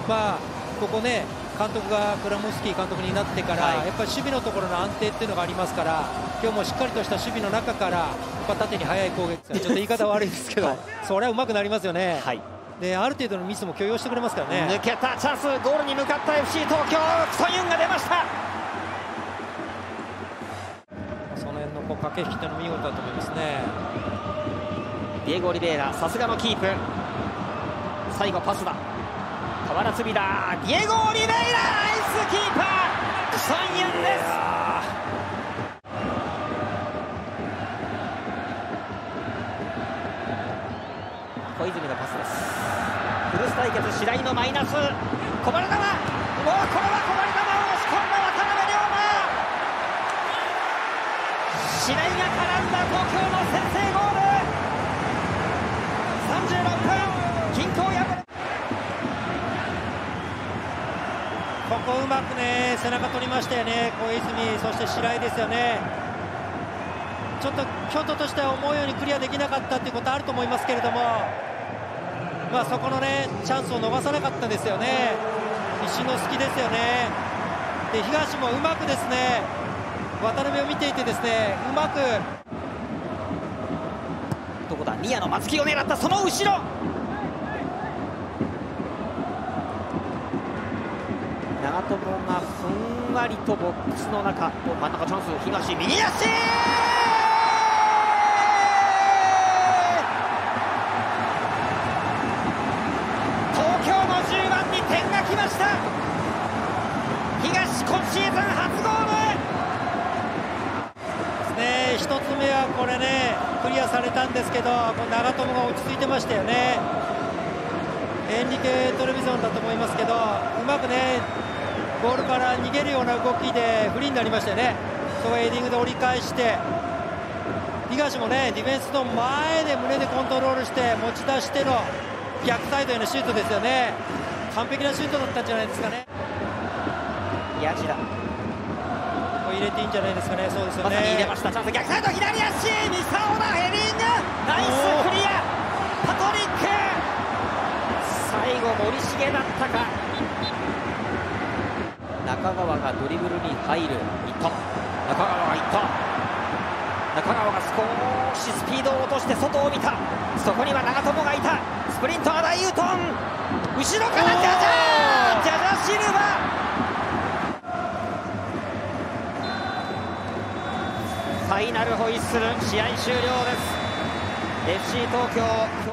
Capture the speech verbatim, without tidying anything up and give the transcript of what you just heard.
まあ、ここね、監督がクラモフスキー監督になってから、はい、やっぱり守備のところの安定っていうのがありますから、今日もしっかりとした守備の中から、まあ、縦に速い攻撃、ちょっと言い方悪いですけど、はい、それはうまくなりますよね、はい、である程度のミスも許容してくれますからね。 抜けたチャンス、ゴールに向かった エフシー 東京、クソユンが出ました。 その辺のこう駆け引きっていうのも見事だと思いますね。 ディエゴ・オリベイラ、さすがのキープ、最後パスだ、河原隅だ、ディエゴ・オリベイラ、ナイスキーパー、クソユンです。小泉のパスです。フルス対決、白井のマイナス、こぼれ球、もうこれはこぼれ球を押し込んだ渡辺龍馬、白井が絡んだ東京の先制ゴール、さんじゅうろっぷん、均衡破る。 ここうまくね、背中取りましたよね、小泉、そして白井ですよね。ちょっと京都としては思うようにクリアできなかったということあると思いますけれども、まあそこのねチャンスを逃さなかったですよね。石の隙ですよね。で東もうまくですね、渡辺を見ていてですね、うまくどこだ、宮の松木を狙った、その後ろ、長友がふんわりとボックスの中、真ん中チャンス、東右足、東、今シーズン初ゴールですね。ひとつめはこれねクリアされたんですけど、この長友が落ち着いてましたよね。エンリケ・トレビゾンだと思いますけど、うまくねボールから逃げるような動きでフリーになりましたよね。そこヘディングで折り返して、東もねディフェンスの前で胸でコントロールして持ち出しての逆サイドへのシュートですよね。完璧なシュートだったんじゃないですかね。 ヤジだ、 これ入れていいんじゃないですかね。そうですよね、 まさに入れました。チャンス、逆サイド左足、ミサオだ、ヘディング、ナイスクリア、パトリック、最後森重だったか、中川がドリブルに入る、いった、中川がいった、中川が少しスピードを落として外を見た、そこには長友がいた、スプリントは大ユートン、後ろからジャジャー、ジャジャシルバ、ファイナルホイッスル、試合終了です。 エフシー 東京